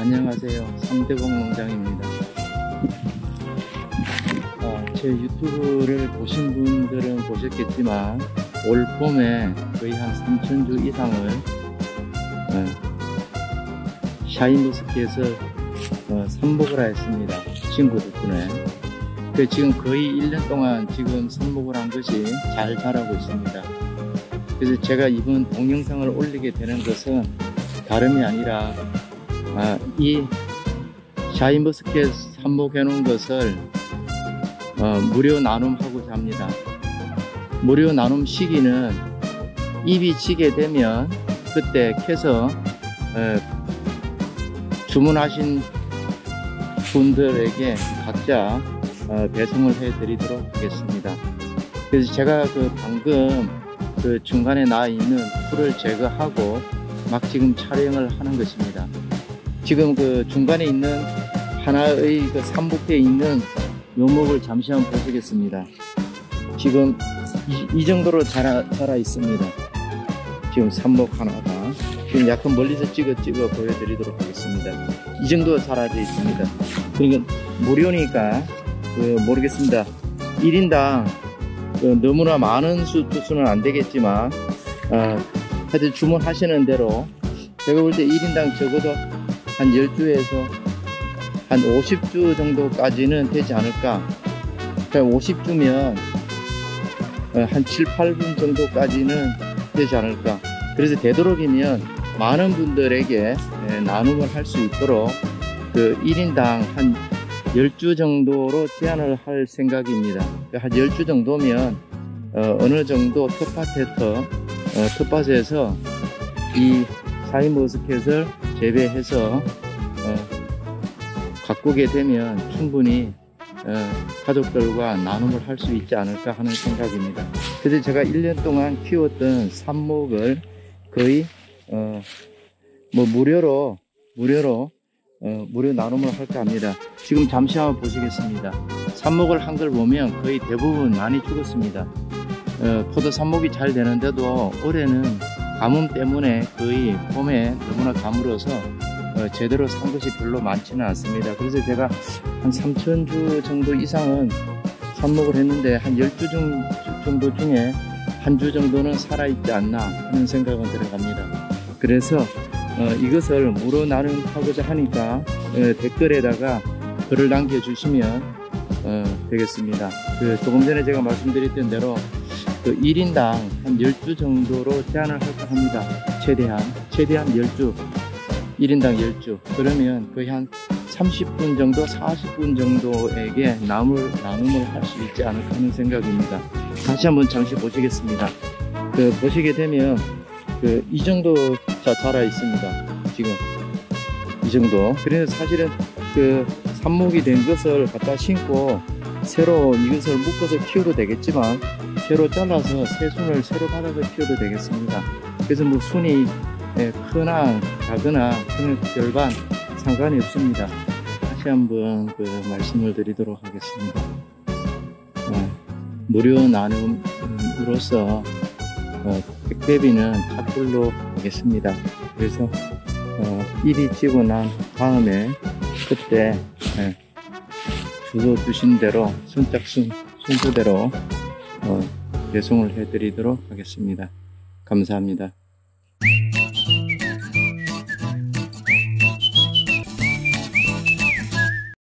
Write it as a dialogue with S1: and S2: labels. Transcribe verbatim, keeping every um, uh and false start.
S1: 안녕하세요. 삼대공 농장입니다. 어, 제 유튜브를 보신 분들은 보셨겠지만 올 봄에 거의 한 삼천 주 이상을 어, 샤인머스켓에서 어, 삽목을 했습니다. 친구 덕분에. 그 지금 거의 일 년 동안 지금 삽목을 한 것이 잘 자라고 있습니다. 그래서 제가 이번 동영상을 올리게 되는 것은 다름이 아니라 아, 이 샤인머스켓 삽목해 놓은 것을 어, 무료 나눔하고자 합니다. 무료 나눔 시기는 입이 지게 되면 그때 캐서 어, 주문하신 분들에게 각자 어, 배송을 해 드리도록 하겠습니다. 그래서 제가 그 방금 그 중간에 나 있는 풀을 제거하고 막 지금 촬영을 하는 것입니다. 지금 그 중간에 있는 하나의 그 삽목대에 있는 묘목을 잠시 한번 보시겠습니다. 지금 이, 이 정도로 자라, 자라 있습니다. 지금 삽목 하나가 지금 약간 멀리서 찍어 찍어 보여드리도록 하겠습니다. 이 정도 자라져 있습니다. 그러니까 무료니까 그 모르겠습니다. 일 인당 그 너무나 많은 수 투수는 안 되겠지만 어, 하여튼 주문하시는 대로 제가 볼 때 일 인당 적어도 한 십 주에서 한 오십 주 정도까지는 되지 않을까. 그러니까 오십 주면 한 칠, 팔 분 정도까지는 되지 않을까. 그래서 되도록이면 많은 분들에게 나눔을 할 수 있도록 그 일 인당 한 십 주 정도로 제한을 할 생각입니다. 한 십 주 정도면 어, 어느 정도 텃밭에 터, 어, 텃밭에서 이 샤인머스켓을 재배해서 어, 가꾸게 되면 충분히 어, 가족들과 나눔을 할 수 있지 않을까 하는 생각입니다. 그래서 제가 일 년 동안 키웠던 삽목을 거의 어, 뭐 무료로 무료로 어, 무료 나눔을 할까 합니다. 지금 잠시 한번 보시겠습니다. 삽목을 한 걸 보면 거의 대부분 많이 죽었습니다. 어, 포도 삽목이 잘 되는데도 올해는 가뭄 때문에 거의 봄에 너무나 가물어서 어, 제대로 산 것이 별로 많지는 않습니다. 그래서 제가 한 삼천 주 정도 이상은 삽목을 했는데 한 십 주 정도 중에 한 주 정도는 살아있지 않나 하는 생각은 들어갑니다. 그래서 어, 이것을 무료 나눔하고자 하니까 어, 댓글에다가 글을 남겨주시면 어, 되겠습니다. 그 조금 전에 제가 말씀드렸던 대로 그 일 인당 한 십 주 정도로 제한을 할까 합니다. 최대한 최대한 십 주, 일 인당 십 주. 그러면 거의 한 삼십 분 정도, 사십 분 정도에게 나눔을, 나눔을 할 수 있지 않을까 하는 생각입니다. 다시 한번 잠시 보시겠습니다. 그 보시게 되면 그 이 정도 자, 자라 있습니다. 지금 이 정도. 그래서 사실은 그 삽목이 된 것을 갖다 심고 새로 이것을 묶어서 키워도 되겠지만 새로 잘라서 새 순을 새로 받아서 키워도 되겠습니다. 그래서 뭐 순이 크나 작거나 그런 별반 상관이 없습니다. 다시 한번 그 말씀을 드리도록 하겠습니다. 어, 무료 나눔으로서 어, 택배비는 착불로 하겠습니다. 그래서 어, 일이 지고 난 다음에 그때 예, 주소 주신 대로 선착순 순서대로 어, 배송을 해드리도록 하겠습니다. 감사합니다.